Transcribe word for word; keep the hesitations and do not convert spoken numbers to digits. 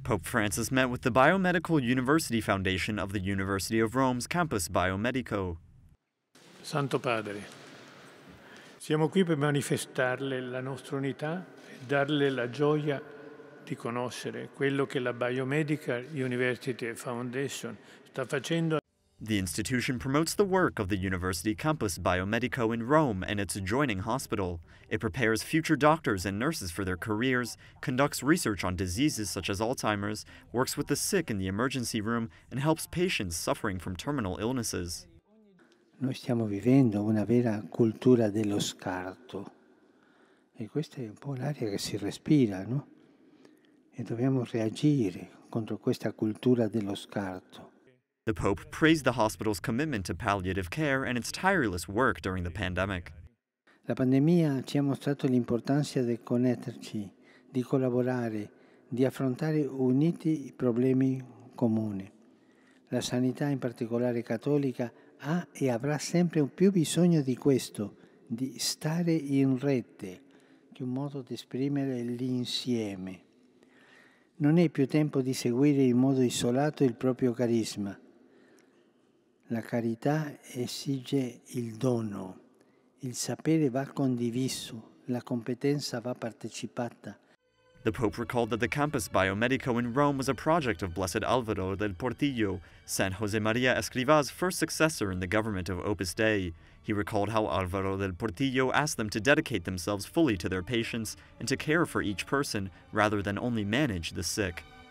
Pope Francis met with the Biomedical University Foundation of the University of Rome's campus Bio-Medico. Santo Padre, siamo qui per manifestarle la nostra unità e darle la gioia di conoscere quello che la Biomedical University Foundation sta facendo. The institution promotes the work of the university campus Biomedico in Rome and its adjoining hospital. It prepares future doctors and nurses for their careers, conducts research on diseases such as Alzheimer's, works with the sick in the emergency room, and helps patients suffering from terminal illnesses. Noi stiamo vivendo una vera cultura dello scarto e questa è un po' l'aria che si respira, no? E dobbiamo reagire contro questa cultura dello scarto. The Pope praised the hospital's commitment to palliative care and its tireless work during the pandemic. La pandemia ci ha mostrato l'importanza di connetterci, di collaborare, di affrontare uniti i problemi comuni. La sanità, in particolare cattolica, ha e avrà sempre più bisogno di questo, di stare in rete, che è un modo di esprimere l'insieme. Non è più tempo di seguire in modo isolato il proprio carisma. La carità esige il dono, il sapere va condiviso, la competenza va partecipata. The Pope recalled that the campus Biomedico in Rome was a project of Blessed Alvaro del Portillo, San Jose Maria Escriva's first successor in the government of Opus Dei. He recalled how Alvaro del Portillo asked them to dedicate themselves fully to their patients and to care for each person rather than only manage the sick.